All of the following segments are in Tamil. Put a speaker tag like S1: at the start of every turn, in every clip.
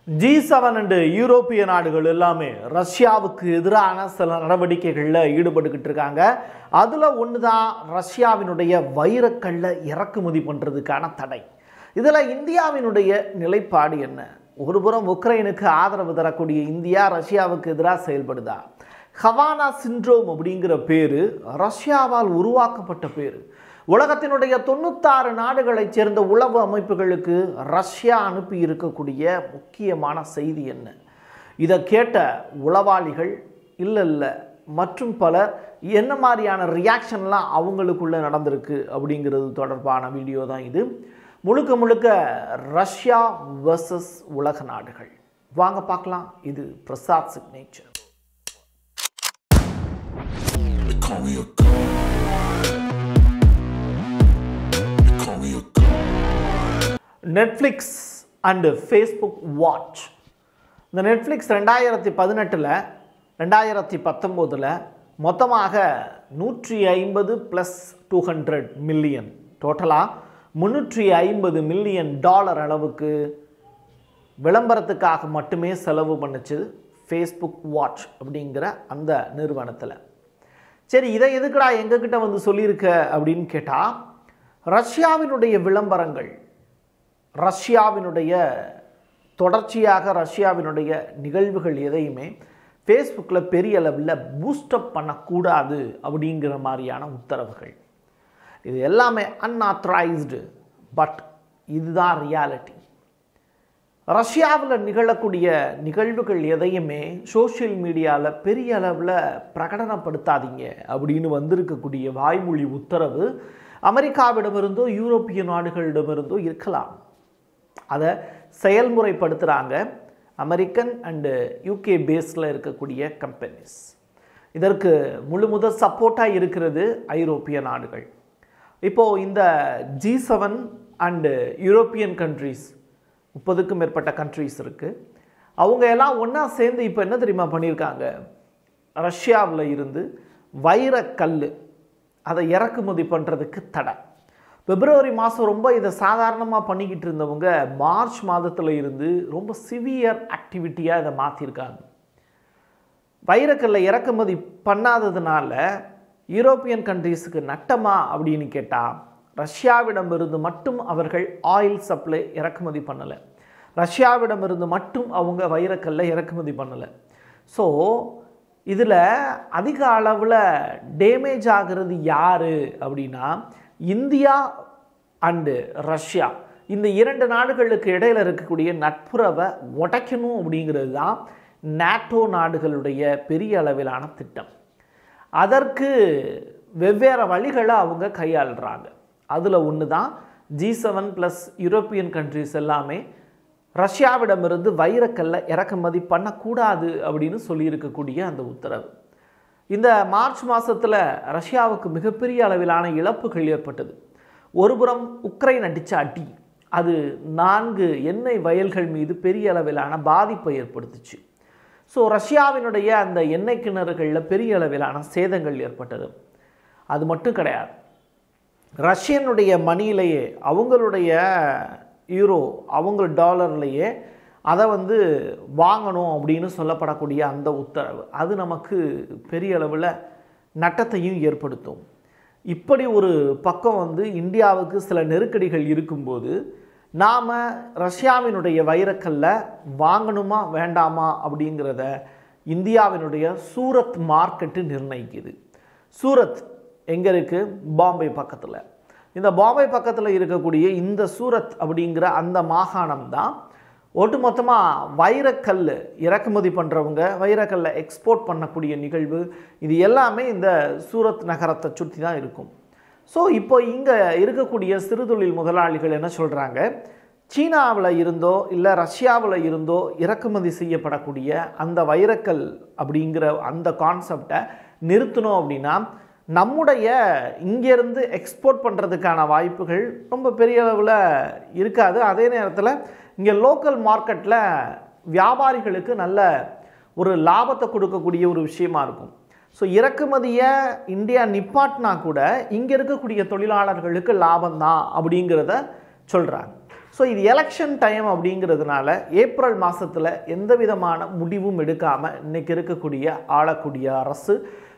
S1: G7 and யூரோப்பிய நாடுகள் எல்லாமே ரஷ்யாவுக்கு எதிரான சில நடவடிக்கைகளில் ஈடுபட்டுக்கிட்டு இருக்காங்க. அதில் ஒன்று தான் ரஷ்யாவினுடைய வைரக்கல்லை இறக்குமதி பண்ணுறதுக்கான தடை. இதில் இந்தியாவினுடைய நிலைப்பாடு என்ன? ஒருபுறம் உக்ரைனுக்கு ஆதரவு தரக்கூடிய இந்தியா ரஷ்யாவுக்கு எதிராக செயல்படுதா? ஹவானா சிண்ட்ரோம் அப்படிங்கிற பேர் ரஷ்யாவால் உருவாக்கப்பட்ட பேர். உலகத்தினுடைய 96 நாடுகளைச் சேர்ந்த உளவு அமைப்புகளுக்கு ரஷ்யா அனுப்பி இருக்கக்கூடிய முக்கியமான செய்தி என்ன? இதை கேட்ட உளவாளிகள் இல்லை மற்றும் பலர் என்ன மாதிரியான ரியாக்ஷன்லாம் அவங்களுக்குள்ள நடந்திருக்கு அப்படிங்கிறது தொடர்பான வீடியோ தான் இது. முழுக்க ரஷ்யா வர்சஸ் உலக நாடுகள். வாங்க பார்க்கலாம். இது Prasad signature. Netflix and Facebook watch. இந்த நெட்ஃப்ளிக்ஸ் 2018 2019 மொத்தமாக 150 + 200 மில்லியன், டோட்டலாக $350 மில்லியன் அளவுக்கு விளம்பரத்துக்காக மட்டுமே செலவு பண்ணுச்சு ஃபேஸ்புக் வாட்ச் அப்படிங்கிற அந்த நிறுவனத்தில். சரி, இதை எதுக்குடா எங்ககிட்ட வந்து சொல்லியிருக்க அப்படின்னு கேட்டால், ரஷ்யாவினுடைய விளம்பரங்கள், ரஷ்யாவினுடைய தொடர்ச்சியாக ரஷ்யாவினுடைய நிகழ்வுகள் எதையுமே ஃபேஸ்புக்கில் பெரிய அளவில் பூஸ்டப் பண்ணக்கூடாது அப்படிங்கிற மாதிரியான உத்தரவுகள். இது எல்லாமே அன்ஆத்தரைஸ்டு. பட் இதுதான் ரியாலிட்டி. ரஷ்யாவில் நிகழக்கூடிய நிகழ்வுகள் எதையுமே சோஷியல் மீடியாவில் பெரிய அளவில் பிரகடனப்படுத்தாதீங்க அப்படின்னு வந்திருக்கக்கூடிய வாய்மொழி உத்தரவு அமெரிக்காவிடமிருந்தோ யூரோப்பிய நாடுகளிடமிருந்தோ இருக்கலாம். அதை செயல்முறைப்படுத்துகிறாங்க அமெரிக்கன் அண்டு யூகே பேஸில் இருக்கக்கூடிய கம்பெனிஸ். இதற்கு முதல் சப்போர்ட்டாக இருக்கிறது ஐரோப்பிய நாடுகள். இப்போது இந்த G7 அண்டு யூரோப்பியன் கண்ட்ரீஸ், 30க்கும் மேற்பட்ட கண்ட்ரீஸ் இருக்குது. அவங்க எல்லாம் ஒன்றா சேர்ந்து இப்போ என்ன தெரியுமா பண்ணியிருக்காங்க? ரஷ்யாவில் இருந்து வைரக்கல் அதை இறக்குமதி பண்ணுறதுக்கு தடை. பிப்ரவரி மாதம் ரொம்ப இதை சாதாரணமாக பண்ணிக்கிட்டு இருந்தவங்க மார்ச் மாதத்தில் இருந்து ரொம்ப சிவியர் ஆக்டிவிட்டியாக இதை மாற்றிருக்காங்க. வைரக்கல்லை இறக்குமதி பண்ணாததுனால யூரோப்பியன் கண்ட்ரீஸுக்கு நட்டமா அப்படின்னு கேட்டால், ரஷ்யாவிடமிருந்து மட்டும் அவர்கள் ஆயில் சப்ளை இறக்குமதி பண்ணலை, ரஷ்யாவிடமிருந்து மட்டும் அவங்க வைரக்கல்லை இறக்குமதி பண்ணலை. ஸோ இதில் அதிக அளவில் டேமேஜ் ஆகிறது யார் அப்படின்னா, இந்தியா அண்டு ரஷ்யா, இந்த 2 நாடுகளுக்கு இடையில் இருக்கக்கூடிய நட்புறவை உடைக்கணும் அப்படிங்கிறது தான் நேட்டோ நாடுகளுடைய பெரிய அளவிலான திட்டம். அதற்கு வெவ்வேறு வழிகளை அவங்க கையாளுறாங்க. அதில் ஒன்று தான் G7 + யூரோப்பியன் கண்ட்ரிஸ் எல்லாமே ரஷ்யாவிடமிருந்து வைரக்கல்லை இறக்குமதி பண்ணக்கூடாது அப்படின்னு சொல்லியிருக்கக்கூடிய அந்த உத்தரவு. இந்த மார்ச் மாதத்தில் ரஷ்யாவுக்கு மிகப்பெரிய அளவிலான இழப்புகள் ஏற்பட்டது. ஒருபுறம் உக்ரைன் அடித்த அடி, அது 4 எண்ணெய் வயல்கள் மீது பெரிய அளவிலான பாதிப்பை ஏற்படுத்துச்சு. ஸோ ரஷ்யாவினுடைய அந்த எண்ணெய் கிணறுகளில் பெரிய அளவிலான சேதங்கள் ஏற்பட்டது. அது மட்டும் கிடையாது, ரஷ்யனுடைய மணியிலேயே, அவங்களுடைய யூரோ, அவங்க டாலர்லேயே அதை வாங்கணும் அப்படின்னு சொல்லப்படக்கூடிய அந்த உத்தரவு, அது நமக்கு பெரிய அளவில் நட்டத்தையும் ஏற்படுத்தும். இப்படி ஒரு பக்கம் இந்தியாவுக்கு சில நெருக்கடிகள் இருக்கும்போது நாம் ரஷ்யாவினுடைய வைரக்கல்லை வாங்கணுமா வேண்டாமா அப்படிங்கிறத இந்தியாவினுடைய சூரத் மார்க்கெட்டு நிர்ணயிக்குது. சூரத் எங்கே இருக்குது? பாம்பே பக்கத்தில். இந்த பாம்பே பக்கத்தில் இருக்கக்கூடிய இந்த சூரத் அப்படிங்கிற அந்த மாகாணம் தான் ஒட்டுமொத்தமாக வைரக்கல் இறக்குமதி பண்ணுறவங்க, வைரக்கல்லை எக்ஸ்போர்ட் பண்ணக்கூடிய நிகழ்வு, இது எல்லாமே இந்த சூரத் நகரத்தை சுற்றி தான் இருக்கும். ஸோ இப்போ இங்கே இருக்கக்கூடிய சிறுதொழில் முதலாளிகள் என்ன சொல்கிறாங்க? சீனாவில் இருந்தோ இல்லை ரஷ்யாவில் இருந்தோ இறக்குமதி செய்யப்படக்கூடிய அந்த வைரக்கல் அப்படிங்கிற அந்த கான்செப்டை நிறுத்தணும் அப்படின்னா நம்முடைய இங்கேருந்து எக்ஸ்போர்ட் பண்ணுறதுக்கான வாய்ப்புகள் ரொம்ப பெரிய அளவில் இருக்காது. அதே நேரத்தில் இங்கே லோக்கல் மார்க்கெட்டில் வியாபாரிகளுக்கு நல்ல ஒரு லாபத்தை கொடுக்கக்கூடிய ஒரு விஷயமா இருக்கும். ஸோ இறக்குமதியை இந்தியா நிப்பாட்டினா கூட இங்கே இருக்கக்கூடிய தொழிலாளர்களுக்கு லாபம்தான் அப்படிங்கிறத சொல்கிறாங்க. ஸோ இது எலெக்ஷன் டைம் அப்படிங்கிறதுனால ஏப்ரல் மாதத்தில் எந்த விதமான முடிவும் எடுக்காமல் இன்றைக்கி இருக்கக்கூடிய ஆளக்கூடிய அரசு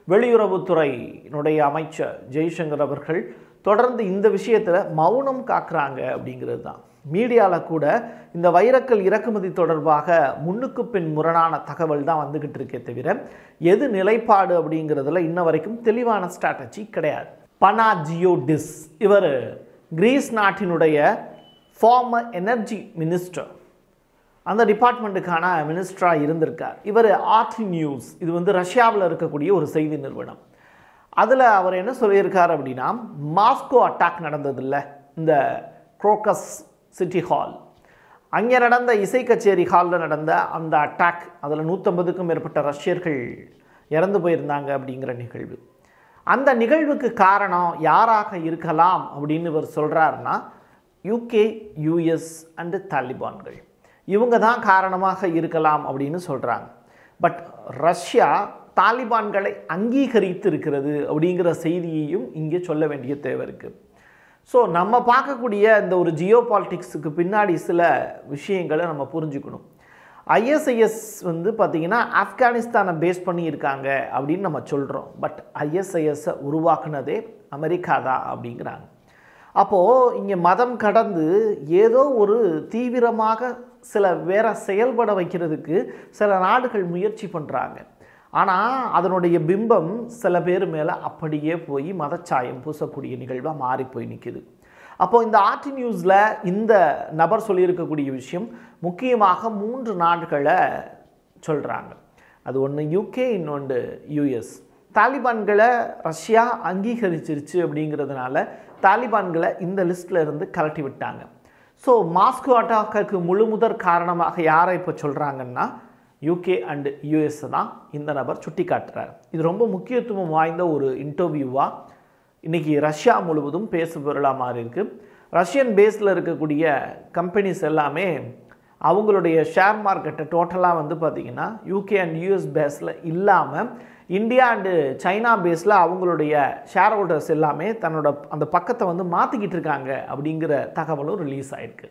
S1: வெளியுறவுத்துறையினுடைய அமைச்சர் ஜெய்சங்கர் அவர்கள் தொடர்ந்து இந்த விஷயத்தில் மௌனம் காக்குறாங்க அப்படிங்கிறது தான். மீடியாவில் கூட இந்த வைரக்கல் இறக்குமதி தொடர்பாக முன்னுக்கு பின் முரணான தகவல் தான் வந்துக்கிட்டு இருக்கே தவிர எது நிலைப்பாடு அப்படிங்கிறதுல இன்ன வரைக்கும் தெளிவான ஸ்ட்ராட்டஜி கிடையாது. பனாஜியோடிஸ் இவர் கிரீஸ் நாட்டினுடைய ஃபார்மர் எனர்ஜி மினிஸ்டர், அந்த டிபார்ட்மெண்ட்டுக்கான மினிஸ்டராக இருந்திருக்கார். இவர் ஆர்டி நியூஸ், இது வந்து ரஷ்யாவில் இருக்கக்கூடிய ஒரு செய்தி நிறுவனம், அதில் அவர் என்ன சொல்லியிருக்கார் அப்படின்னா, மாஸ்கோ அட்டாக் நடந்ததில்ல, இந்த குரோக்கஸ் சிட்டி ஹால், அங்கே நடந்த இசை கச்சேரி ஹாலில் நடந்த அந்த அட்டாக், அதில் 150க்கும் மேற்பட்ட ரஷ்யர்கள் இறந்து போயிருந்தாங்க அப்படிங்கிற நிகழ்வு. அந்த நிகழ்வுக்கு காரணம் யாராக இருக்கலாம் அப்படின்னு இவர் சொல்கிறாருன்னா, யூகே, யூஎஸ் அண்டு தாலிபான்கள், இவங்க தான் காரணமாக இருக்கலாம் அப்படின்னு சொல்கிறாங்க. பட் ரஷ்யா தாலிபான்களை அங்கீகரித்து இருக்கிறது அப்படிங்கிற செய்தியையும் இங்கே சொல்ல வேண்டிய தேவை இருக்குது. ஸோ நம்ம பார்க்கக்கூடிய இந்த ஒரு ஜியோ பாலிட்டிக்ஸுக்கு பின்னாடி சில விஷயங்களை நம்ம புரிஞ்சுக்கணும். ஐஎஸ்ஐஎஸ் வந்து பார்த்திங்கன்னா ஆப்கானிஸ்தானை பேஸ் பண்ணி இருக்காங்க அப்படின்னு நம்ம சொல்கிறோம். பட் ஐஎஸ்ஐஎஸ்ஸை உருவாக்குனதே அமெரிக்கா தான் அப்படிங்கிறாங்க. அப்போது இங்கே மதம் கடந்து ஏதோ ஒரு தீவிரமாக சில வேற செயல்பட வைக்கிறதுக்கு சில நாடுகள் முயற்சி பண்ணுறாங்க. ஆனால் அதனுடைய பிம்பம் சில பேர் மேலே அப்படியே போய் மதச்சாயம் பூசக்கூடிய நிகழ்வாக மாறி போய் நிற்கிது. அப்போது இந்த ஆர்டி நியூஸில் இந்த நபர் சொல்லியிருக்கக்கூடிய விஷயம் முக்கியமாக 3 நாடுகளை சொல்கிறாங்க. அது ஒன்று யூகே, இன்னொன்று யூஎஸ். தாலிபான்களை ரஷ்யா அங்கீகரிச்சிருச்சு அப்படிங்கிறதுனால தாலிபான்களை இந்த லிஸ்ட்டில் இருந்து கலட்டி விட்டாங்க. ஸோ மாஸ்கோ அட்டாக்கு முழுமுதற் காரணமாக யாரை இப்போ சொல்கிறாங்கன்னா யூகே அண்டு யூஎஸ் தான் இந்த நபர் சுட்டி காட்டுறார். இது ரொம்ப முக்கியத்துவம் வாய்ந்த ஒரு இன்டர்வியூவாக இன்றைக்கி ரஷ்யா முழுவதும் பேசு பொருளாக மாறி இருக்குது. ரஷ்யன் பேஸில் இருக்கக்கூடிய கம்பெனிஸ் எல்லாமே அவங்களுடைய ஷேர் மார்க்கெட்டை டோட்டலாக வந்து பார்த்திங்கன்னா யூகே அண்ட் யூஎஸ் பேஸில் இல்லாமல் இந்தியா அண்டு சைனா பேஸில் அவங்களுடைய ஷேர் ஹோல்டர்ஸ் எல்லாமே தன்னோட அந்த பக்கத்தை வந்து மாற்றிக்கிட்டு இருக்காங்க அப்படிங்கிற தகவலும் ரிலீஸ் ஆகிருக்கு.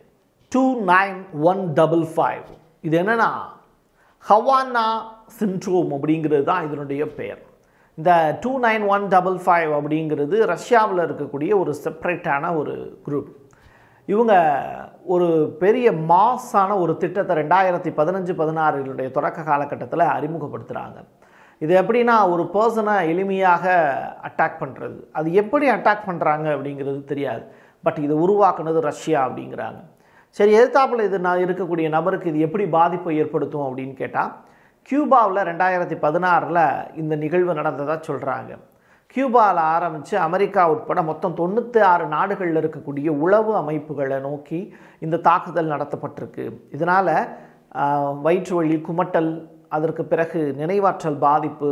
S1: 29155 இது என்னென்னா ஹவானா சிண்ட்ரோம் அப்படிங்கிறது தான் இதனுடைய பெயர். இந்த 29155 அப்படிங்கிறது ரஷ்யாவில் இருக்கக்கூடிய ஒரு செப்பரேட்டான ஒரு குரூப். இவங்க ஒரு பெரிய மாஸான ஒரு திட்டத்தை 2015-16 தொடக்க காலகட்டத்தில் அறிமுகப்படுத்துகிறாங்க. இது எப்படின்னா ஒரு பர்சனை எளிமையாக அட்டாக் பண்ணுறது, அது எப்படி அட்டாக் பண்ணுறாங்க அப்படிங்கிறது தெரியாது. பட் இதை உருவாக்குனது ரஷ்யா அப்படிங்கிறாங்க. சரி, எதிர்த்தாப்பில் இது நான் இருக்கக்கூடிய நபருக்கு இது எப்படி பாதிப்பை ஏற்படுத்தும் அப்படின்னு கேட்டால், கியூபாவில் 2016 இந்த நிகழ்வு நடந்ததாக சொல்கிறாங்க. கியூபாவில் ஆரம்பித்து அமெரிக்கா உட்பட மொத்தம் 96 நாடுகளில் இருக்கக்கூடிய உளவு அமைப்புகளை நோக்கி இந்த தாக்குதல் நடத்தப்பட்டிருக்கு. இதனால் வயிற்று வலி, குமட்டல், அதற்கு பிறகு நினைவாற்றல் பாதிப்பு,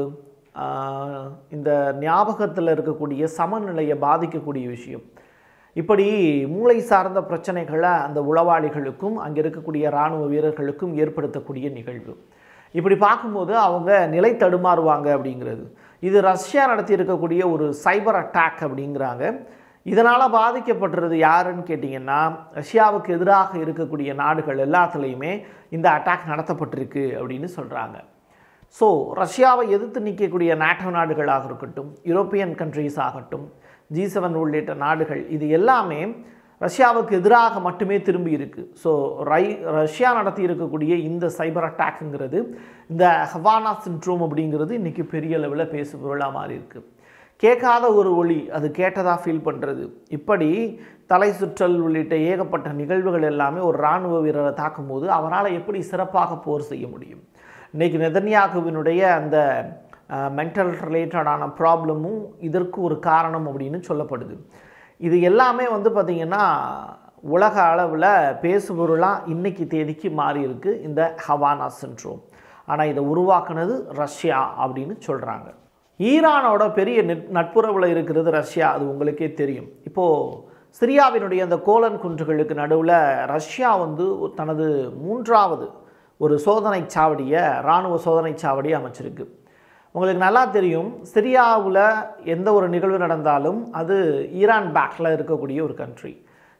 S1: இந்த ஞாபகத்தில் இருக்கக்கூடிய சமநிலையை பாதிக்கக்கூடிய விஷயம், இப்படி மூளை சார்ந்த பிரச்சனைகளை அந்த உளவாளிகளுக்கும் அங்கே இருக்கக்கூடிய இராணுவ வீரர்களுக்கும் ஏற்படுத்தக்கூடிய நிகழ்வு. இப்படி பார்க்கும்போது அவங்க நிலை தடுமாறுவாங்க அப்படிங்கிறது. இது ரஷ்யா நடத்தி இருக்கக்கூடிய ஒரு சைபர் அட்டாக் அப்படிங்கிறாங்க. இதனால் பாதிக்கப்பட்டுறது யாருன்னு கேட்டிங்கன்னா, ரஷ்யாவுக்கு எதிராக இருக்கக்கூடிய நாடுகள் எல்லாத்துலேயுமே இந்த அட்டாக் நடத்தப்பட்டிருக்கு அப்படின்னு சொல்கிறாங்க. ஸோ ரஷ்யாவை எதிர்த்து நிற்கக்கூடிய நாட்டோ நாடுகளாக இருக்கட்டும், யூரோப்பியன் கண்ட்ரீஸ் ஆகட்டும், G7 உள்ளிட்ட நாடுகள், இது எல்லாமே ரஷ்யாவுக்கு எதிராக மட்டுமே திரும்பி இருக்குது. ஸோ ரஷ்யா நடத்தி இருக்கக்கூடிய இந்த சைபர் அட்டாக்குங்கிறது, இந்த ஹவானா சிண்ட்ரோம் அப்படிங்கிறது இன்றைக்கி பெரிய அளவில் பேசு பொருளாக மாறி இருக்குது. கேட்காத ஒரு ஒளி அது கேட்டதாக ஃபீல் பண்ணுறது, இப்படி தலை சுற்றல் உள்ளிட்ட ஏகப்பட்ட நிகழ்வுகள் எல்லாமே ஒரு இராணுவ வீரரை தாக்கும்போது அவரால் எப்படி சிறப்பாக போர் செய்ய முடியும்? இன்றைக்கி நெதன்யாகுவினுடைய அந்த மென்டல் ரிலேட்டடான ப்ராப்ளமும் இதற்கு ஒரு காரணம் அப்படின்னு சொல்லப்படுது. இது எல்லாமே வந்து பார்த்திங்கன்னா உலக அளவில் பேசுபொருளாக இன்றைக்கி தேதிக்கு மாறி இருக்குது இந்த ஹவானா சிண்ட்ரோம். ஆனால் இதை உருவாக்குனது ரஷ்யா அப்படின்னு சொல்கிறாங்க. ஈரானோட பெரிய நட்புறவில் இருக்கிறது ரஷ்யா, அது உங்களுக்கே தெரியும். இப்போது சிரியாவினுடைய அந்த கோலன் குன்றுகளுக்கு நடுவில் ரஷ்யா வந்து தனது 3வது ஒரு சோதனை சாவடியை, இராணுவ சோதனை சாவடியை அமைச்சிருக்கு. உங்களுக்கு நல்லா தெரியும், சிரியாவில் எந்த ஒரு நிகழ்வு நடந்தாலும் அது ஈரான் பேக்கில் இருக்கக்கூடிய ஒரு கண்ட்ரி.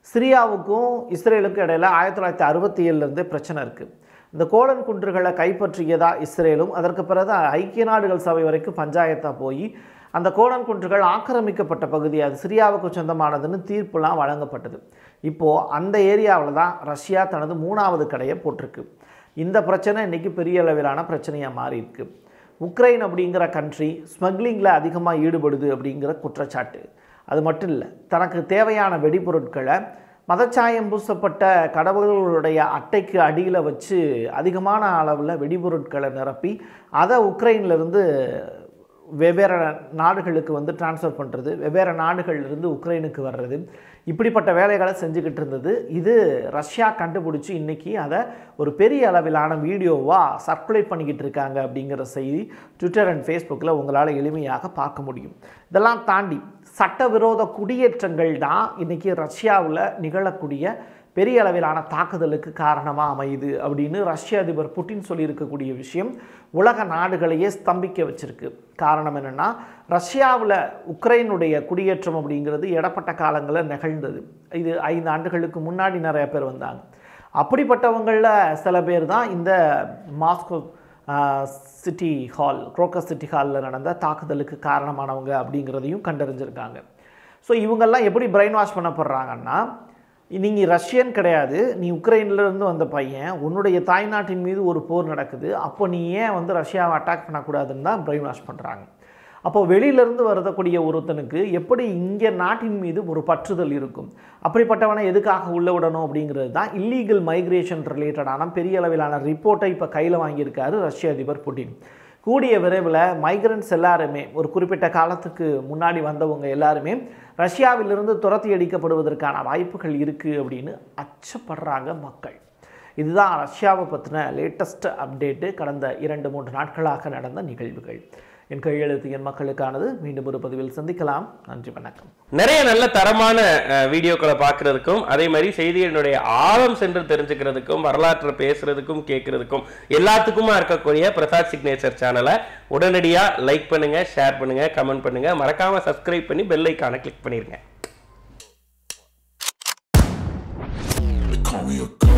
S1: சிரியாவுக்கும் இஸ்ரேலுக்கும் இடையில் 1967 பிரச்சனை இருக்குது. இந்த கோலன் குன்றுகளை கைப்பற்றியதா இஸ்ரேலும், அதற்கு பிறகு ஐக்கிய நாடுகள் சபை வரைக்கும் பஞ்சாயத்தாக போய் அந்த கோலன் குன்றுகள் ஆக்கிரமிக்கப்பட்ட பகுதி, அது சிரியாவுக்கு சொந்தமானதுன்னு தீர்ப்புலாம் வழங்கப்பட்டது. இப்போது அந்த ஏரியாவில் தான் ரஷ்யா தனது 3வது கடையை போட்டிருக்கு. இந்த பிரச்சனை இன்றைக்கி பெரிய அளவிலான பிரச்சனையாக மாறி இருக்கு. உக்ரைன் அப்படிங்கிற கண்ட்ரி ஸ்மக்லிங்கில் அதிகமாக ஈடுபடுது அப்படிங்கிற குற்றச்சாட்டு. அது மட்டும் இல்லை, தனக்கு தேவையான வெடிபொருட்களை மதச்சாயம் பூசப்பட்ட கடவுள்களுடைய அட்டைக்கு அடியில் வச்சு அதிகமான அளவில் வெடிபொருட்களை நிரப்பி அதை உக்ரைனிலிருந்து வெவ்வேறு நாடுகளுக்கு டிரான்ஸ்ஃபர் பண்ணுறது, வெவ்வேறு நாடுகளிலிருந்து உக்ரைனுக்கு வர்றது, இப்படிப்பட்ட வேலைகளை செஞ்சுக்கிட்டு இருந்தது. இது ரஷ்யா கண்டுபிடிச்சி இன்றைக்கி அதை ஒரு பெரிய அளவிலான வீடியோவாக சர்க்குலேட் பண்ணிக்கிட்டு இருக்காங்க அப்படிங்கிற செய்தி ட்விட்டர் அண்ட் ஃபேஸ்புக்கில் உங்களால் எளிமையாக பார்க்க முடியும். இதெல்லாம் தாண்டி சட்டவிரோத குடியேற்றங்கள் தான் இன்றைக்கி ரஷ்யாவில் நிகழக்கூடிய பெரிய அளவிலான தாக்குதலுக்கு காரணமாக அமையுது அப்படின்னு ரஷ்ய அதிபர் புட்டின் சொல்லியிருக்கக்கூடிய விஷயம் உலக நாடுகளையே ஸ்தம்பிக்க வச்சிருக்கு. காரணம் என்னென்னா, ரஷ்யாவில் உக்ரைனுடைய குடியேற்றம் அப்படிங்கிறது இடப்பட்ட காலங்களில் நிகழ்ந்தது. இது 5 ஆண்டுகளுக்கு முன்னாடி நிறைய பேர் வந்தாங்க. அப்படிப்பட்டவங்களில் சில பேர் தான் இந்த Moscow city hall, Crocus city ஹாலில் நடந்த தாக்குதலுக்கு காரணமானவங்க அப்படிங்கிறதையும் கண்டறிஞ்சிருக்காங்க. ஸோ இவங்கெல்லாம் எப்படி பிரெயின் வாஷ் பண்ணப்படுறாங்கன்னா, நீங்கள் ரஷ்யன் கிடையாது, நீ உக்ரைன்லேருந்து வந்த பையன், உன்னுடைய தாய்நாட்டின் மீது ஒரு போர் நடக்குது, அப்போ நீ ஏன் ரஷ்யாவை அட்டாக் பண்ணக்கூடாதுன்னு தான் பிரெயின் வாஷ் பண்ணுறாங்க. அப்போ வெளியிலேருந்து வரக்கூடிய ஒருத்தனுக்கு எப்படி இங்கே நாட்டின் மீது ஒரு பற்றுதல் இருக்கும், அப்படிப்பட்டவனை எதுக்காக உள்ள விடணும் அப்படிங்கிறது தான் இல்லீகல் மைக்ரேஷன் ரிலேட்டடான பெரிய அளவிலான ரிப்போர்ட்டை இப்போ கையில் வாங்கியிருக்காரு ரஷ்ய அதிபர் புட்டின். கூடிய விரைவில் மைக்ரண்ட்ஸ் எல்லாருமே, ஒரு குறிப்பிட்ட காலத்துக்கு முன்னாடி வந்தவங்க எல்லாருமே ரஷ்யாவிலிருந்து துரத்தி அடிக்கப்படுவதற்கான வாய்ப்புகள் இருக்குது அப்படின்னு அச்சப்படுறாங்க மக்கள். இதுதான் ரஷ்யாவை பற்றின லேட்டஸ்ட் அப்டேட்டு, கடந்த 2-3 நாட்களாக நடந்த நிகழ்வுகள். என் கையெழுத்து என் மக்களுக்கானது. மீண்டும் ஒரு பதிவில் சந்திக்கலாம். நன்றி, வணக்கம்.
S2: நிறைய நல்ல தரமான வீடியோக்களை பார்க்கறதுக்கும், அதே மாதிரி செய்திகளுடைய ஆழம் சென்று தெரிஞ்சுக்கிறதுக்கும், வரலாற்றை பேசுறதுக்கும் கேட்கறதுக்கும் எல்லாத்துக்குமா இருக்கக்கூடிய பிரசாத் சிக்னேச்சர் சேனலை உடனடியாக லைக் பண்ணுங்க, ஷேர் பண்ணுங்க, கமெண்ட் பண்ணுங்க, மறக்காம சப்ஸ்கிரைப் பண்ணி பெல் ஐகானை கிளிக் பண்ணிருங்க.